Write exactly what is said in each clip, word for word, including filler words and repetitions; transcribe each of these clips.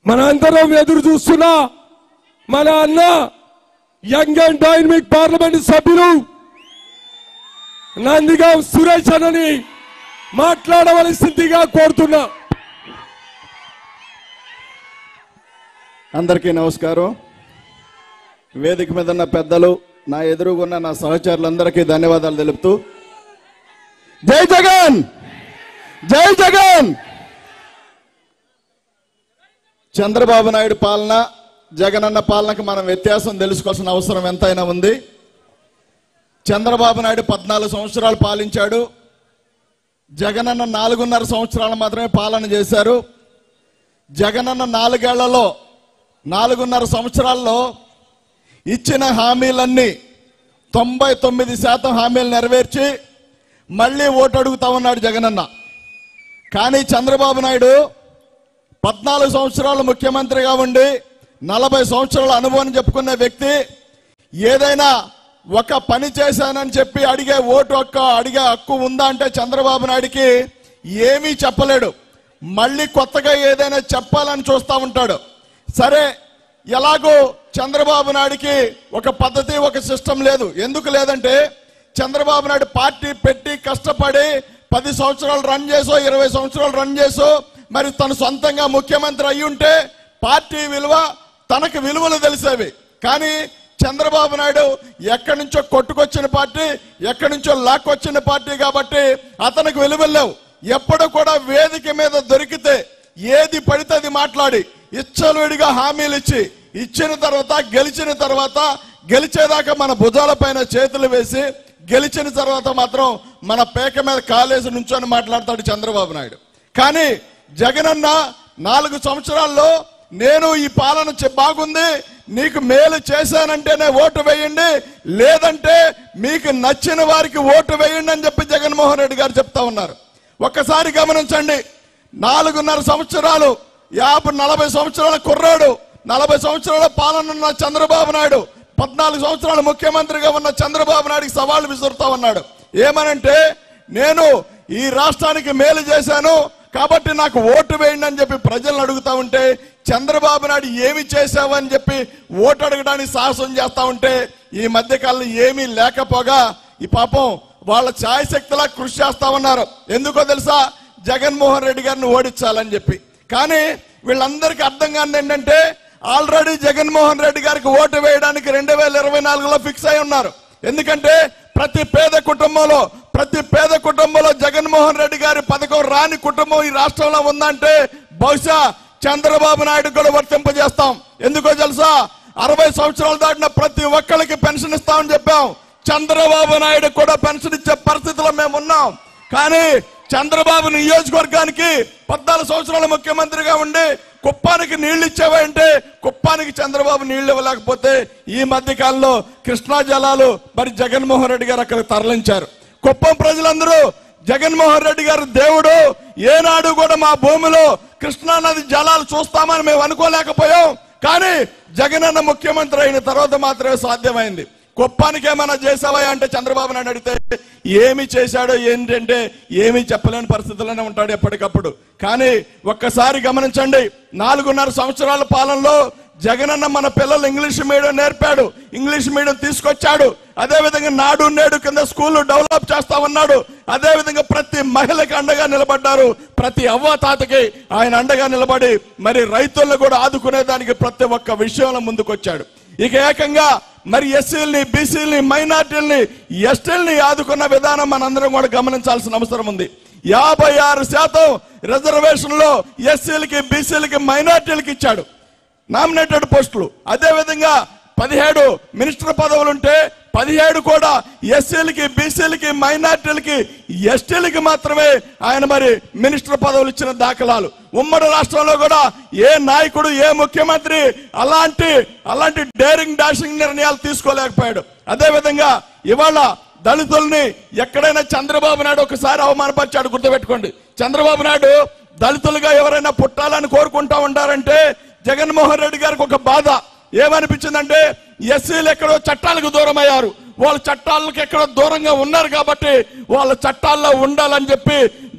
మన అందరం ఎదురు చూస్తున్న మన అన్న యంగ్ అండ్ డైనమిక్ పార్లమెంట్ సభ్యులు నందిగాం సురేష్ అన్నని మాట్లాడవలసిందిగా కోరుతున్నా. అందరికీ నమస్కారం. వేదిక మీద ఉన్న పెద్దలు, నా ఎదురుగున్న నా సహచరులందరికీ ధన్యవాదాలు తెలుపుతూ, జై జగన్, జై జగన్. చంద్రబాబు నాయుడు పాలన, జగనన్న పాలనకు మనం వ్యత్యాసం తెలుసుకోవాల్సిన అవసరం ఎంతైనా ఉంది. చంద్రబాబు నాయుడు పద్నాలుగు సంవత్సరాలు పాలించాడు. జగనన్న నాలుగున్నర సంవత్సరాలు మాత్రమే పాలన చేశారు. జగనన్న నాలుగేళ్లలో నాలుగున్నర సంవత్సరాల్లో ఇచ్చిన హామీలన్నీ తొంభై తొమ్మిది శాతం హామీలు నెరవేర్చి మళ్ళీ ఓటు అడుగుతా ఉన్నాడు జగనన్న. కానీ చంద్రబాబు నాయుడు పద్నాలుగు సంవత్సరాలు ముఖ్యమంత్రిగా ఉండి నలభై సంవత్సరాల అనుభవం చెప్పుకునే వ్యక్తి ఏదైనా ఒక పని చేశానని చెప్పి అడిగే ఓటు హక్కు అడిగే హక్కు ఉందా అంటే చంద్రబాబు నాయుడికి ఏమీ చెప్పలేడు. మళ్ళీ కొత్తగా ఏదైనా చెప్పాలని చూస్తూ ఉంటాడు. సరే, ఎలాగో చంద్రబాబు నాయుడికి ఒక పద్ధతి, ఒక సిస్టమ్ లేదు. ఎందుకు లేదంటే చంద్రబాబు నాయుడు పార్టీ పెట్టి కష్టపడి పది సంవత్సరాలు రన్ చేసో ఇరవై సంవత్సరాలు రన్ చేసో మరి తను సొంతంగా ముఖ్యమంత్రి అయ్యి ఉంటే పార్టీ విలువ తనకు విలువలు తెలిసేవి. కానీ చంద్రబాబు నాయుడు ఎక్కడి నుంచో కొట్టుకొచ్చిన పార్టీ, ఎక్కడి నుంచో లాక్కొచ్చిన పార్టీ కాబట్టి అతనికి విలువలు లేవు. ఎప్పుడు కూడా వేదిక మీద దొరికితే ఏది పడితే అది మాట్లాడి ఇచ్చలుడిగా హామీలు ఇచ్చి ఇచ్చిన తర్వాత గెలిచిన తర్వాత గెలిచేదాకా మన భుజాల పైన చేతులు వేసి గెలిచిన తర్వాత మాత్రం మన పేక మీద కాలేసి నుంచొని మాట్లాడతాడు చంద్రబాబు నాయుడు. కానీ జగనన్న నాలుగు సంవత్సరాల్లో నేను ఈ పాలన బాగుంది, నీకు మేలు చేశానంటేనే ఓటు వేయండి, లేదంటే మీకు నచ్చిన వారికి ఓటు వేయండి అని చెప్పి జగన్మోహన్ రెడ్డి గారు చెప్తా ఉన్నారు. ఒక్కసారి గమనించండి, నాలుగున్నర సంవత్సరాలు యాభై నలభై సంవత్సరాల కుర్రాడు, నలభై సంవత్సరాల పాలన ఉన్న చంద్రబాబు నాయుడు పద్నాలుగు సంవత్సరాలు ముఖ్యమంత్రిగా ఉన్న చంద్రబాబు నాయుడికి సవాళ్ళు విసురుతా ఉన్నాడు. ఏమనంటే, నేను ఈ రాష్ట్రానికి మేలు చేశాను కాబట్టి నాకు ఓటు వేయండి అని చెప్పి ప్రజలను అడుగుతా ఉంటే చంద్రబాబు నాయుడు ఏమి చేశావు అని చెప్పి ఓటు అడగడానికి సాహసం చేస్తా ఉంటే ఈ మధ్యకాలంలో ఏమీ లేకపోగా ఈ పాపం వాళ్ళ ఛాయశక్తిలా కృషి చేస్తా ఉన్నారు. ఎందుకో తెలుసా? జగన్మోహన్ రెడ్డి గారిని ఓడించాలని చెప్పి. కానీ వీళ్ళందరికీ అర్థం కాని ఏంటంటే ఆల్రెడీ జగన్మోహన్ రెడ్డి గారికి ఓటు వేయడానికి రెండు వేల ఇరవై నాలుగులో ఫిక్స్ అయి ఉన్నారు. ఎందుకంటే ప్రతి పేద కుటుంబంలో ప్రతి పేద కుటుంబంలో జగన్మోహన్ రెడ్డి గారి పథకం రాని కుటుంబం ఈ రాష్ట్రంలో ఉందంటే బహుశా చంద్రబాబు నాయుడు కూడా వర్తింపజేస్తాం. ఎందుకో తెలుసా? అరవై సంవత్సరాలు దాటిన ప్రతి ఒక్కరికి పెన్షన్ ఇస్తామని చెప్పాం. చంద్రబాబు నాయుడు కూడా పెన్షన్ ఇచ్చే పరిస్థితిలో మేము ఉన్నాం. కానీ చంద్రబాబు నియోజకవర్గానికి పద్నాలుగు సంవత్సరాల ముఖ్యమంత్రిగా ఉండి కుప్పానికి నీళ్లు ఇచ్చేవంటే కుప్పానికి చంద్రబాబు నీళ్లు ఇవ్వలేకపోతే ఈ మధ్య కాలంలో కృష్ణా జలాలు మరి జగన్మోహన్ రెడ్డి గారు అక్కడ తరలించారు. కుప్పం ప్రజలందరూ జగన్మోహన్ రెడ్డి గారు దేవుడు, ఏనాడు కూడా మా భూమిలో కృష్ణా నది జలాలు చూస్తామని మేము అనుకోలేకపోయాం. కానీ జగనన్న ముఖ్యమంత్రి అయిన తర్వాత మాత్రమే సాధ్యమైంది. కుప్పానికి ఏమైనా చేసావా అంటే చంద్రబాబు నాయుడు అడిగితే ఏమి చేశాడో ఏంటంటే ఏమీ చెప్పలేని పరిస్థితుల్లోనే ఉంటాడు ఎప్పటికప్పుడు. కానీ ఒక్కసారి గమనించండి, నాలుగున్నర సంవత్సరాల పాలనలో జగనన్న మన పిల్లలు ఇంగ్లీష్ మీడియం నేర్పాడు, ఇంగ్లీష్ మీడియం తీసుకొచ్చాడు. అదేవిధంగా నాడు నేడు కింద స్కూళ్ళు డెవలప్ చేస్తా ఉన్నాడు. అదేవిధంగా ప్రతి మహిళకి అండగా నిలబడ్డారు. ప్రతి అవ్వ తాతకి ఆయన అండగా నిలబడి మరి రైతులను కూడా ఆదుకునే దానికి ప్రతి ఒక్క విషయంలో ముందుకొచ్చాడు. ఇక ఏకంగా మరి ఎస్సీలని, బీసీలని, మైనార్టీలని, ఎస్టీలని ఆదుకున్న విధానం మనందరం కూడా గమనించాల్సిన అవసరం ఉంది. యాభై ఆరు శాతం రిజర్వేషన్లో ఎస్సీలకి, బీసీలకి, మైనార్టీలకి ఇచ్చాడు నామినేటెడ్ పోస్టులు. అదేవిధంగా పదిహేడు మినిస్టర్ పదవులు ఉంటే పదిహేడు కూడా ఎస్సీలకి, బీసీలకి, మైనార్టీలకి, ఎస్టీలకి మాత్రమే ఆయన మరి మినిస్టర్ పదవులు ఇచ్చిన దాఖలాలు. ఉమ్మడి రాష్ట్రంలో కూడా ఏ నాయకుడు, ఏ ముఖ్యమంత్రి అలాంటి అలాంటి డేరింగ్ డాషింగ్ నిర్ణయాలు తీసుకోలేకపోయాడు. అదేవిధంగా ఇవాళ దళితుల్ని ఎక్కడైనా చంద్రబాబు నాయుడు ఒకసారి అవమానపరిచాడు. గుర్తుపెట్టుకోండి, చంద్రబాబు నాయుడు దళితులుగా ఎవరైనా పుట్టాలని కోరుకుంటా ఉంటారంటే జగన్మోహన్ రెడ్డి గారికి ఒక బాధ ఏమనిపించిందంటే ఎస్సీలు ఎక్కడో చట్టాలకు దూరం అయ్యారు, వాళ్ళ చట్టాలకు ఎక్కడో దూరంగా ఉన్నారు కాబట్టి వాళ్ళ చట్టాల్లో ఉండాలని చెప్పి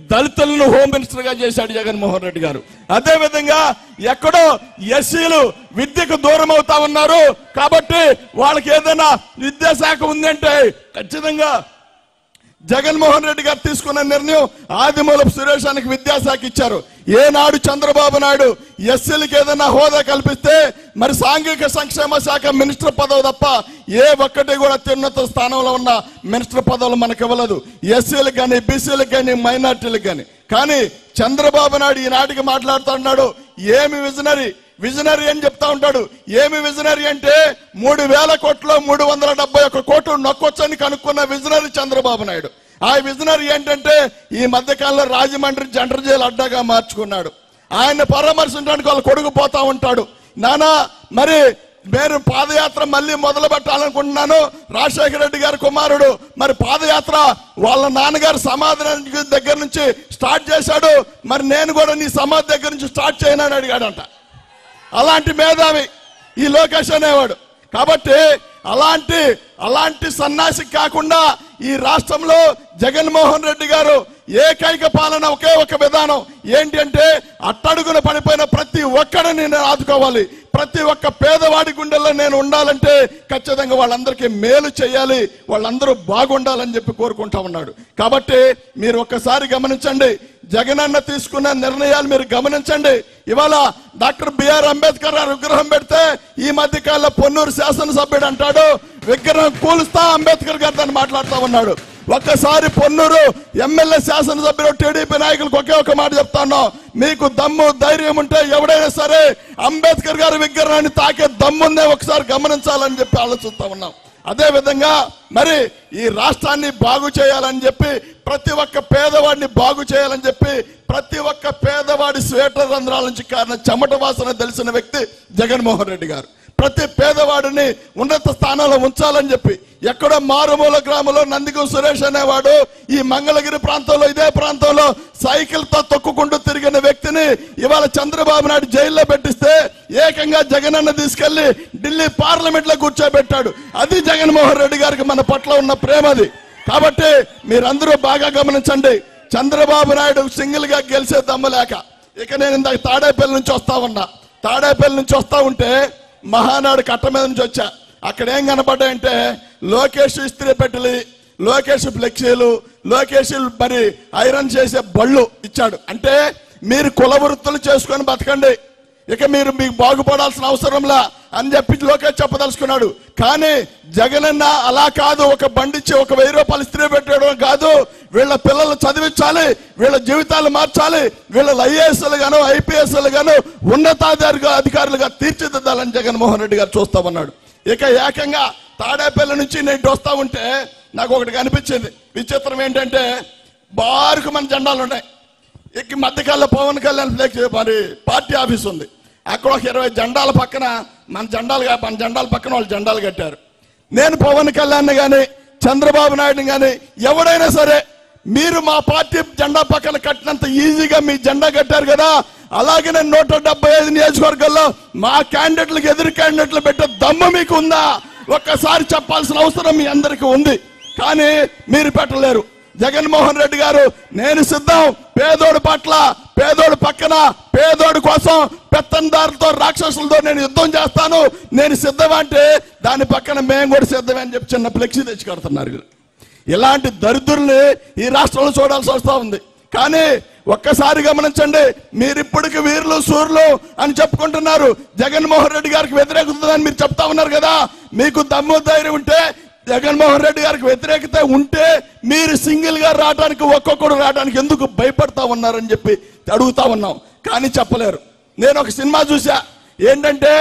దళితులను హోమ్ మినిస్టర్ గా చేశాడు జగన్మోహన్ రెడ్డి గారు. అదే విధంగా ఎక్కడో ఎస్సీలు విద్యకు దూరం అవుతా ఉన్నారు కాబట్టి వాళ్ళకి ఏదైనా విద్యాశాఖ ఉందంటే ఖచ్చితంగా జగన్మోహన్ రెడ్డి గారు తీసుకున్న నిర్ణయం ఆదిమూలపు సురేషానికి విద్యాశాఖ ఇచ్చారు. ఏనాడు చంద్రబాబు నాయుడు ఎస్సీలకు ఏదైనా హోదా కల్పిస్తే మరి సాంఘిక సంక్షేమ శాఖ మినిస్టర్ పదవి తప్ప ఏ ఒక్కటి కూడా అత్యున్నత స్థానంలో ఉన్న మినిస్టర్ పదవులు మనకు ఇవ్వలేదు. ఎస్సీలకు కానీ బీసీలకు కానీ మైనార్టీలకు కానీ. కానీ చంద్రబాబు నాయుడు ఈనాటికి మాట్లాడుతున్నాడు ఏమి విజనరీ విజనరీ అని చెప్తా ఉంటాడు. ఏమి విజనరీ అంటే మూడు వేల కోట్లు మూడు వందల డెబ్బై ఒక్క కోట్లు నొక్కొచ్చని కనుక్కున్న విజనరీ చంద్రబాబు నాయుడు. ఆ విజనరీ ఏంటంటే ఈ మధ్యకాలంలో రాజమండ్రి జంటర్ జైలు అడ్డాగా మార్చుకున్నాడు. ఆయన పరామర్శించడానికి వాళ్ళ కొడుకు పోతా ఉంటాడు. నానా మరి నేను పాదయాత్ర మళ్ళీ మొదలు పెట్టాలనుకుంటున్నాను. రాజశేఖర రెడ్డి గారి కుమారుడు మరి పాదయాత్ర వాళ్ళ నాన్నగారు సమాధి దగ్గర నుంచి స్టార్ట్ చేశాడు. మరి నేను కూడా నీ సమాధి దగ్గర నుంచి స్టార్ట్ చేయనని అడిగాడంట. అలాంటి మేధావి ఈ లోకేష్ అనేవాడు. కాబట్టి అలాంటి అలాంటి సన్నాసి కాకుండా ఈ రాష్ట్రంలో జగన్మోహన్ రెడ్డి గారు ఏకైక పాలన ఒకే ఒక విధానం ఏంటి అంటే అట్టడుగున పడిపోయిన ప్రతి ఒక్కడిని నేను ఆదుకోవాలి, ప్రతి ఒక్క పేదవాడి గుండెల్లో నేను ఉండాలంటే ఖచ్చితంగా వాళ్ళందరికీ మేలు చేయాలి, వాళ్ళందరూ బాగుండాలని చెప్పి కోరుకుంటా ఉన్నాడు. కాబట్టి మీరు ఒక్కసారి గమనించండి, జగనన్న తీసుకున్న నిర్ణయాలు మీరు గమనించండి. ఇవాళ డాక్టర్ బిఆర్ అంబేద్కర్ గారు విగ్రహం పెడితే ఈ మధ్య కాలంలో పొన్నూరు శాసనసభ్యుడు అంటాడు విగ్రహం కూలుస్తా అంబేద్కర్ గారు దాన్ని మాట్లాడుతూ ఉన్నాడు. ఒక్కసారి పొన్నూరు ఎమ్మెల్యే శాసనసభ్యులు టీడీపీ నాయకులకు ఒకే ఒక మాట చెప్తాను, మీకు దమ్ము ధైర్యం ఉంటే ఎవడైనా సరే అంబేద్కర్ గారి విగ్రహాన్ని తాకే దమ్ముందే ఒకసారి గమనించాలని చెప్పి ఆలోచిస్తా ఉన్నాం. అదే విధంగా మరి ఈ రాష్ట్రాన్ని బాగు చేయాలని చెప్పి ప్రతి ఒక్క పేదవాడిని బాగు చేయాలని చెప్పి ప్రతి ఒక్క పేదవాడి స్వేటర్ రంధ్రాల నుంచి కారణం చెమట వాసన తెలిసిన వ్యక్తి జగన్మోహన్ రెడ్డి గారు. ప్రతి పేదవాడిని ఉన్నత స్థానంలో ఉంచాలని చెప్పి ఎక్కడో మారుమూల గ్రామంలో నందిగం సురేష్ అనేవాడు ఈ మంగళగిరి ప్రాంతంలో ఇదే ప్రాంతంలో సైకిల్ తో తొక్కుకుంటూ తిరిగిన వ్యక్తిని ఇవాళ చంద్రబాబు నాయుడు జైల్లో పెట్టిస్తే ఏకంగా జగనన్న తీసుకెళ్లి ఢిల్లీ పార్లమెంట్ లో కూర్చోబెట్టాడు. అది జగన్మోహన్ రెడ్డి గారికి మన పట్ల ఉన్న ప్రేమ అది. కాబట్టి మీరందరూ బాగా గమనించండి, చంద్రబాబు నాయుడు సింగిల్ గా గెలిచే దమ్ము లేక ఇక నేను ఇందాక తాడేపల్లి నుంచి వస్తా ఉన్నా తాడేపల్లి నుంచి వస్తా ఉంటే మహానాడు కట్ట మీద నుంచి వచ్చా. అక్కడ ఏం కనపడ్డాయంటే లోకేష్ ఇస్త్రీ పెట్టెలు, లోకేష్ ఫ్లెక్సీలు, లోకేష్ మరి ఐరన్ చేసే బళ్ళు ఇచ్చాడు. అంటే మీరు కుల వృత్తులు చేసుకొని బతకండి, ఇక మీరు మీకు బాగుపడాల్సిన అవసరంలా అని చెప్పి లోకేష్ చెప్పదలుచుకున్నాడు. కానీ జగనన్న అలా కాదు, ఒక బండిచ్చి ఒక వెయ్యి రూపాయలు ఇస్త్రీ పెట్టడం కాదు, వీళ్ళ పిల్లలు చదివించాలి, వీళ్ళ జీవితాలు మార్చాలి, వీళ్ళ ఐఏఎస్లు గాను ఐపీఎస్లు గాను ఉన్నతాధికారులుగా అధికారులుగా తీర్చిదిద్దాలని జగన్మోహన్ రెడ్డి గారు చూస్తా ఉన్నాడు. ఇక ఏకంగా తాడేపల్లి నుంచి నేను వస్తా ఉంటే నాకు ఒకటి కనిపించింది విచిత్రం ఏంటంటే బారుకు మన జెండాలు ఉన్నాయి. ఇక మధ్యకాలంలో పవన్ కళ్యాణ్ మరి పార్టీ ఆఫీస్ ఉంది, అక్కడ ఒక ఇరవై జెండాల పక్కన మన జెండాలు మన జెండాల పక్కన వాళ్ళు జెండాలు కట్టారు. నేను పవన్ కళ్యాణ్ గాని చంద్రబాబు నాయుడు గాని ఎవడైనా సరే మీరు మా పార్టీ జెండా పక్కన కట్టినంత ఈజీగా మీ జెండా కట్టారు కదా, అలాగే నేను నూట డెబ్బై ఐదు నియోజకవర్గాల్లో మా క్యాండిడేట్లకు ఎదురు క్యాండిడేట్లు పెట్టే దమ్ము మీకు ఉందా ఒక్కసారి చెప్పాల్సిన అవసరం మీ అందరికీ ఉంది. కానీ మీరు పెట్టలేరు. జగన్మోహన్ రెడ్డి గారు నేను సిద్ధం, పేదోడి పట్ల పేదోడి పక్కన పేదోడి కోసం పెత్తందారులతో రాక్షసులతో నేను యుద్ధం చేస్తాను, నేను సిద్ధం అంటే దాని పక్కన మేము కూడా సిద్ధమే అని చెప్పి చిన్న ఫ్లెక్సీ తెచ్చి కడుతున్నారు. ఇలాంటి దరిద్రుల్ని ఈ రాష్ట్రంలో చూడాల్సి వస్తూ ఉంది. కానీ ఒక్కసారి గమనించండి, మీరిప్పటికి వీరులు సూర్యులు అని చెప్పుకుంటున్నారు, జగన్మోహన్ రెడ్డి గారికి వ్యతిరేకతని మీరు చెప్తా ఉన్నారు కదా, మీకు దమ్ము ధైర్యం ఉంటే జగన్మోహన్ రెడ్డి గారికి వ్యతిరేకత ఉంటే మీరు సింగిల్ గా రావడానికి ఒక్కొక్కడు రావడానికి ఎందుకు భయపడతా ఉన్నారని చెప్పి అడుగుతా ఉన్నాం. కానీ చెప్పలేరు. నేను ఒక సినిమా చూసా, ఏంటంటే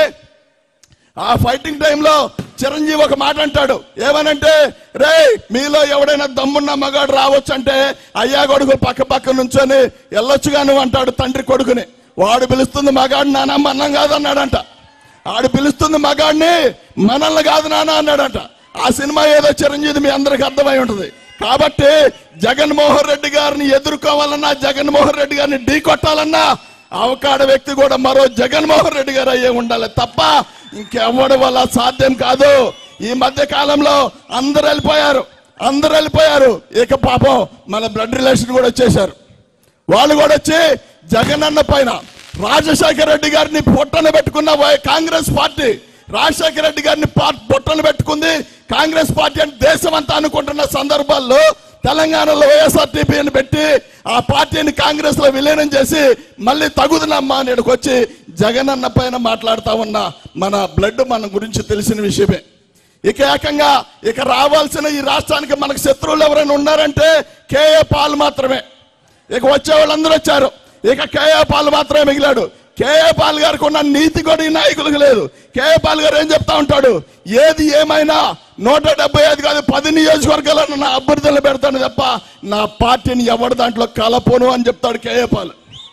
ఆ ఫైటింగ్ టైంలో చిరంజీవి ఒక మాట అంటాడు, ఏమనంటే రే మీలో ఎవడైనా దమ్మున్న మగాడు రావచ్చు అంటే అయ్యా కొడుకు పక్క పక్క నుంచొని వెళ్ళొచ్చుగా నువ్వు అంటాడు తండ్రి కొడుకుని. వాడు పిలుస్తుంది మగాడు నాన్న మన్నం కాదు అన్నాడంట, ఆడు పిలుస్తుంది మగాడిని మనల్ని కాదు నాన్న అన్నాడంట. ఆ సినిమా ఏదో చిరంజీవి మీ అందరికి అర్థమై ఉంటుంది. కాబట్టి జగన్మోహన్ రెడ్డి గారిని ఎదుర్కోవాలన్నా జగన్మోహన్ రెడ్డి గారిని ఢీ కొట్టాలన్నా అవకాడ వ్యక్తి కూడా మరో జగన్మోహన్ రెడ్డి గారు అయ్యే ఉండాలి తప్ప ఇంకెవ్వడి వల్ల సాధ్యం కాదు. ఈ మధ్య కాలంలో అందరు వెళ్ళిపోయారు అందరు వెళ్ళిపోయారు ఇక పాపం మన బ్లడ్ రిలేషన్ కూడా వచ్చేసారు. వాళ్ళు కూడా వచ్చి జగనన్న పైన రాజశేఖర రెడ్డి గారిని పొట్టన పెట్టుకున్న కాంగ్రెస్ పార్టీ, రాజశేఖర రెడ్డి గారిని పొట్టన పెట్టుకుంది కాంగ్రెస్ పార్టీ అని దేశం అంతా అనుకుంటున్న సందర్భాల్లో తెలంగాణలో వైఎస్ఆర్టీపీని పెట్టి ఆ పార్టీని కాంగ్రెస్ లో విలీనం చేసి మళ్ళీ తగుదనమ్మా అని వచ్చి జగనన్న పైన మాట్లాడుతా ఉన్న మన బ్లడ్ మన గురించి తెలిసిన విషయమే. ఇక ఏకంగా ఇక రావాల్సిన ఈ రాష్ట్రానికి మనకు శత్రువులు ఎవరైనా ఉన్నారంటే కేఏ పాల్ మాత్రమే. ఇక వచ్చే వాళ్ళందరూ వచ్చారు, ఇక కేఏ పాల్ మాత్రమే మిగిలాడు. కేఏ పాల్ గారికి ఉన్న నీతి కూడా ఈ నాయకులకు లేదు. కేఏ పాల్ గారు ఏం చెప్తా ఉంటాడు, ఏది ఏమైనా నూట డెబ్బై ఐదు కాదు పది నియోజకవర్గాలను నా అభ్యర్థులను పెడతాను తప్ప నా పార్టీని ఎవరి దాంట్లో కలపోను అని చెప్తాడు కేఏ పాల్.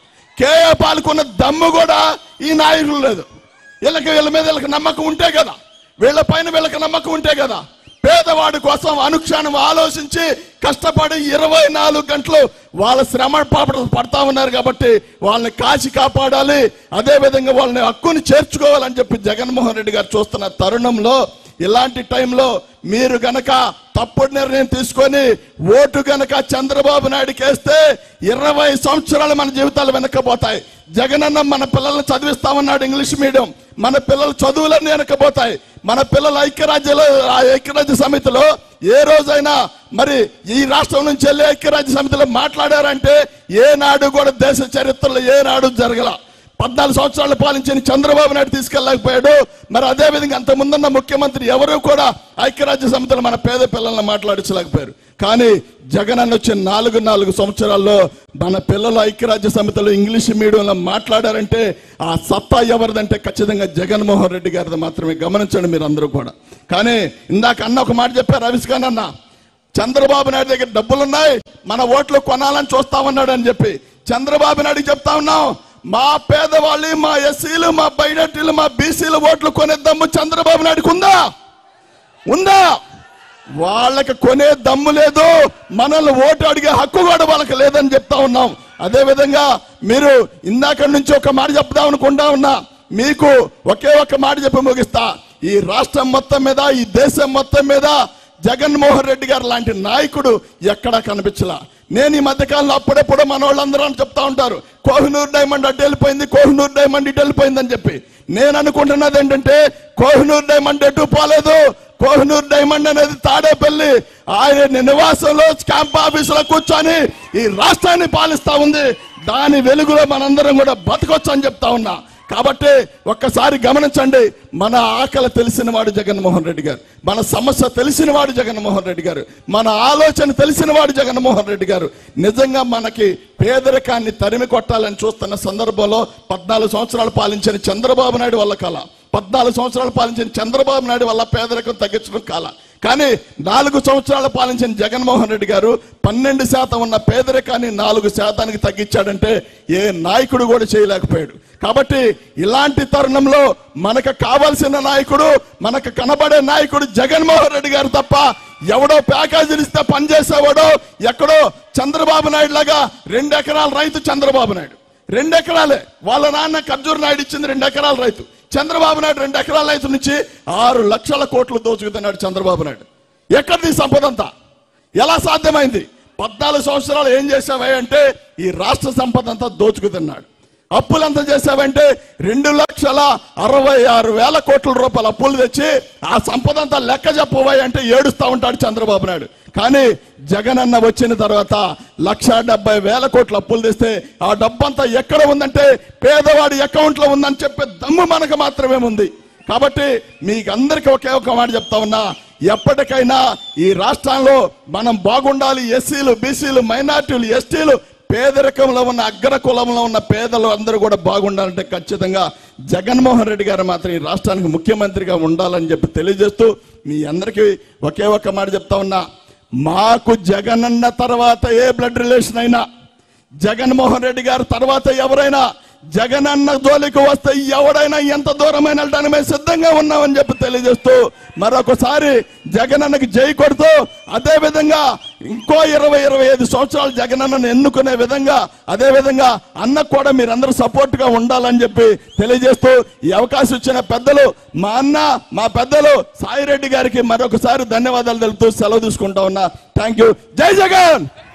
కేఏ పాల్కు ఉన్న దమ్ము కూడా ఈ నాయకులు లేదు. వీళ్ళకి వీళ్ళ మీద వీళ్ళకి నమ్మకం ఉంటే కదా, వీళ్ళ పైన వీళ్ళకి నమ్మకం ఉంటే కదా పేదవాడి కోసం అనుక్షణం ఆలోచించి కష్టపడి ఇరవై నాలుగు గంటలు వాళ్ళ శ్రమ పడతా ఉన్నారు కాబట్టి వాళ్ళని కాచి కాపాడాలి, అదే విధంగా వాళ్ళని హక్కుని చేర్చుకోవాలని చెప్పి జగన్మోహన్ రెడ్డి గారు చూస్తున్న తరుణంలో ఇలాంటి టైంలో మీరు గనక తప్పుడు నిర్ణయం తీసుకొని ఓటు గనక చంద్రబాబు నాయుడుకి వేస్తే ఇరవై సంవత్సరాలు మన జీవితాలు వెనక్కపోతాయి. జగనన్న మన పిల్లల్ని చదివిస్తామన్నాడు ఇంగ్లీష్ మీడియం, మన పిల్లల చదువులన్నీ వెనకపోతాయి. మన పిల్లల ఐక్యరాజ్యలో ఐక్యరాజ్య సమితిలో ఏ రోజైనా మరి ఈ రాష్ట్రం నుంచి వెళ్ళి ఐక్యరాజ్య సమితిలో మాట్లాడారంటే ఏనాడు కూడా దేశ చరిత్రలో ఏనాడు జరగల. పద్నాలుగు సంవత్సరాలు పాలించిన చంద్రబాబు నాయుడు తీసుకెళ్ళలేకపోయాడు. మరి అదే విధంగా అంత ముందున్న ముఖ్యమంత్రి ఎవరు కూడా ఐక్యరాజ్య సమితిలో మన పేద పిల్లల్ని మాట్లాడించలేకపోయారు. కానీ జగన్ అన్న వచ్చిన నాలుగు నాలుగు సంవత్సరాల్లో మన పిల్లలు ఐక్యరాజ్య సమితిలో ఇంగ్లీష్ మీడియంలో మాట్లాడారంటే ఆ సత్తా ఎవరిదంటే ఖచ్చితంగా జగన్మోహన్ రెడ్డి గారిది మాత్రమే. గమనించండి మీరు అందరూ కూడా. కానీ ఇందాక అన్న ఒక మాట చెప్పారు, రవిస్కాన్ అన్న, చంద్రబాబు నాయుడు దగ్గర డబ్బులున్నాయి మన ఓట్లు కొనాలని చూస్తామన్నాడు అని చెప్పి చంద్రబాబు నాయుడు చెప్తా ఉన్నాం, మా పేదవాళ్ళు, మా ఎస్సీలు, మా బైడెటీలు, మా బీసీలు ఓట్లు కొనే దమ్ము చంద్రబాబు నాయుడుకు ఉందా? ఉందా? వాళ్ళకి కొనే దమ్ము లేదు, మనల్ని ఓటు అడిగే హక్కు కూడా వాళ్ళకి లేదని చెప్తా ఉన్నాం. అదే విధంగా మీరు ఇందాక నుంచి ఒక మాట చెప్దాం అనుకుంటా ఉన్నా, మీకు ఒకే ఒక్క మాట చెప్పి ముగిస్తా. ఈ రాష్ట్రం మొత్తం మీద, ఈ దేశం మొత్తం మీద జగన్మోహన్ రెడ్డి గారు లాంటి నాయకుడు ఎక్కడా కనిపించలా. నేను ఈ మధ్యకాలంలో అప్పుడెప్పుడు మన వాళ్ళందరూ అని చెప్తా ఉంటారు, కోహినూర్ డైమండ్ అడ్డు వెళ్ళిపోయింది, కోహినూర్ డైమండ్ ఇటు వెళ్ళిపోయింది అని చెప్పి. నేను అనుకుంటున్నది ఏంటంటే కోహినూర్ డైమండ్ ఎటు పోలేదు, కోహినూర్ డైమండ్ అనేది తాడేపల్లి ఆయన నివాసంలో క్యాంప్ ఆఫీసులో కూర్చొని ఈ రాష్ట్రాన్ని పాలిస్తా ఉంది. దాని వెలుగులో మనందరం కూడా బతకొచ్చు అని చెప్తా ఉన్నా. కాబట్టి ఒక్కసారి గమనించండి, మన ఆకలి తెలిసిన వాడు జగన్మోహన్ రెడ్డి గారు, మన సమస్య తెలిసిన వాడు జగన్మోహన్ రెడ్డి గారు, మన ఆలోచన తెలిసిన వాడు జగన్మోహన్ రెడ్డి గారు. నిజంగా మనకి పేదరికాన్ని తరిమి కొట్టాలని చూస్తున్న సందర్భంలో పద్నాలుగు సంవత్సరాలు పాలించిన చంద్రబాబు నాయుడు వల్ల కాల, పద్నాలుగు సంవత్సరాలు పాలించిన చంద్రబాబు నాయుడు వల్ల పేదరికం తగ్గించడం కాల. కానీ నాలుగు సంవత్సరాలు పాలించిన జగన్మోహన్ రెడ్డి గారు పన్నెండు శాతం ఉన్న పేదరికాన్ని నాలుగు శాతానికి తగ్గించాడంటే ఏ నాయకుడు కూడా చేయలేకపోయాడు. కాబట్టి ఇలాంటి తరుణంలో మనకు కావాల్సిన నాయకుడు, మనకు కనబడే నాయకుడు జగన్మోహన్ రెడ్డి గారు తప్ప ఎవడో ప్యాకేజీలు ఇస్తే పనిచేసేవాడో ఎక్కడో చంద్రబాబు నాయుడు లాగా రెండు ఎకరాల రైతు చంద్రబాబు నాయుడు, రెండు ఎకరాలే వాళ్ళ నాన్న ఖర్జూర్ నాయుడు ఇచ్చింది రెండు ఎకరాల రైతు. చంద్రబాబు నాయుడు రెండు ఎకరాల రైతు నుంచి ఆరు లక్షల కోట్లు దోచుకుతున్నాడు చంద్రబాబు నాయుడు. ఎక్కడిది సంపద అంతా? ఎలా సాధ్యమైంది? పద్నాలుగు సంవత్సరాలు ఏం చేసావా అంటే ఈ రాష్ట్ర సంపద అంతా దోచుకుతున్నాడు. అప్పులు ఎంత చేసావంటే రెండు లక్షల అరవై ఆరు వేల కోట్ల రూపాయల అప్పులు తెచ్చి ఆ సంపద అంతా లెక్క చెప్పబోయ్ అంటే ఏడుస్తా ఉంటాడు చంద్రబాబు నాయుడు. కానీ జగన్ అన్న వచ్చిన తర్వాత లక్ష డెబ్బై వేల కోట్ల అప్పులు తెస్తే ఆ డబ్బంతా ఎక్కడ ఉందంటే పేదవాడి అకౌంట్ లో ఉందని చెప్పే దమ్ము మనకు మాత్రమే ఉంది. కాబట్టి మీకు అందరికీ ఒకే ఒక మాట చెప్తా ఉన్నా, ఎప్పటికైనా ఈ రాష్ట్రంలో మనం బాగుండాలి. ఎస్సీలు, బీసీలు, మైనార్టీలు, ఎస్టీలు, పేదరికంలో ఉన్న అగ్ర కులంలో ఉన్న పేదలు అందరూ కూడా బాగుండాలంటే ఖచ్చితంగా జగన్మోహన్ రెడ్డి గారు మాత్రం ఈ రాష్ట్రానికి ముఖ్యమంత్రిగా ఉండాలని చెప్పి తెలియజేస్తూ మీ అందరికీ ఒకే ఒక్క మాట చెప్తా ఉన్నా, మాకు జగనన్న తర్వాత ఏ బ్లడ్ రిలేషన్ అయినా, జగన్మోహన్ రెడ్డి గారు తర్వాత ఎవరైనా జగనన్న జోలికి వస్తే ఎవడైనా ఎంత దూరమైన వెళ్ళడానికి మేము సిద్ధంగా ఉన్నామని చెప్పి తెలియజేస్తూ మరొకసారి జగనన్నకి జై కొడుతూ, అదే విధంగా ఇంకో ఇరవై ఇరవై ఐదు సంవత్సరాలు జగనన్నను ఎన్నుకునే విధంగా అదే విధంగా అన్నకు కూడా మీరందరూ సపోర్ట్ గా ఉండాలని చెప్పి తెలియజేస్తూ ఈ అవకాశం ఇచ్చిన పెద్దలు మా అన్న మా పెద్దలు సాయిరెడ్డి గారికి మరొకసారి ధన్యవాదాలు తెలుపుతూ సెలవు తీసుకుంటా ఉన్నా. Thank you. జై జగన్.